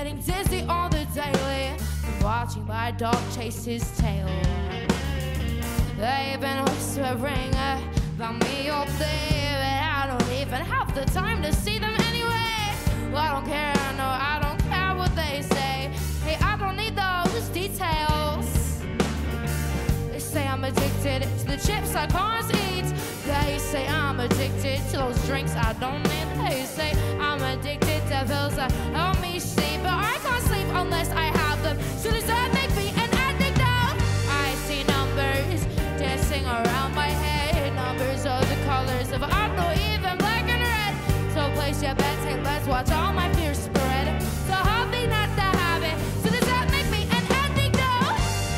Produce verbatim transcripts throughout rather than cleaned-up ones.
getting dizzy on the daily, watching my dog chase his tail. They've been whispering about me all day, but I don't even have the time to see them anyway. Well, I don't care, no, I don't care what they say. Hey, I don't need those details. They say I'm addicted to the chips I can't eat. They say I'm addicted to those drinks I don't need. They say I'm addicted to pills that help me sleep, but I can't sleep unless I have them. So does that make me an addict now? I see numbers dancing around my head, numbers of the colors of I know even black and red. So place your bets, hey, let's watch all my fears spread. So hobby, not the habit. So does that make me an addict now?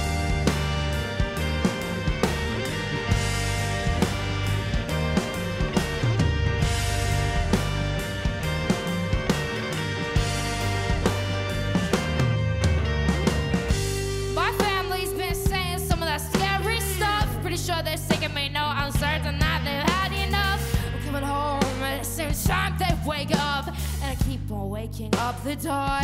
My family's been saying some of that scary stuff. Pretty sure they're sick of me, no, I'm certain that they've had enough. I'm coming home at the same time they wake up, and I keep on waking up the dog.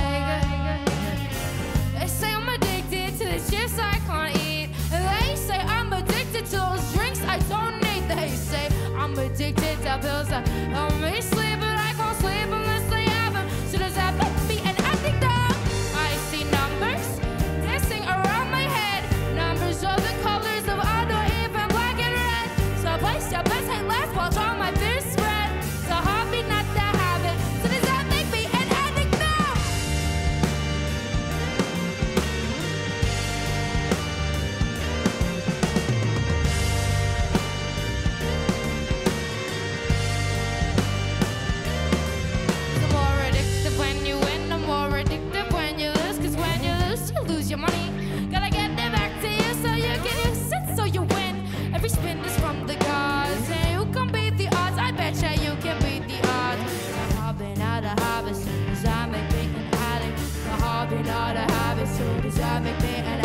They say I'm addicted to the chips I can't eat, and they say I'm addicted to those drinks I don't need. They say I'm addicted to pills that help me sleep, but I can't sleep unless they have them. So does that make me an addict now? I see numbers dancing around my head, numbers of the colors of I don't even black and red. So place your bets, hey, let's watch all my fears spread. So hobby, not the habit. So does that make me an addict now? The more addictive when you win, the more addictive when you lose. Cause when you lose, you lose your money. Gotta get it back to you so you can use it so you win. Every spin is from the gods, and you can beat the odds. I betcha you can beat the odds. The hobby, not a habit, so does that make me an addict? The hobby, not a habit, so does that make me an